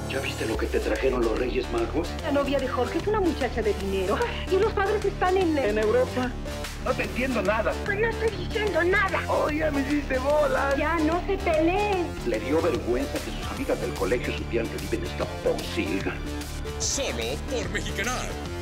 ¿Ya viste lo que te trajeron los Reyes Magos? La novia de Jorge es una muchacha de dinero. Y los padres están ¿En Europa? No te entiendo nada. Pues no estoy diciendo nada. Oye, me hiciste bolas. Ya, no se peleen. Le dio vergüenza que sus amigas del colegio supieran que vive en esta posilga. Solo por Mexicanal.